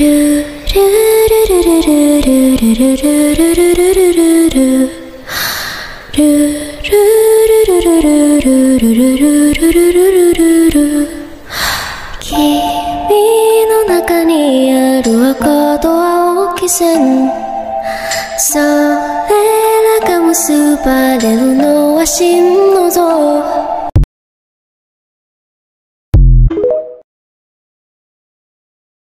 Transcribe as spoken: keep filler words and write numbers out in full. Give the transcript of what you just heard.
の中にある赤と青き線、それらが結ばれるのは真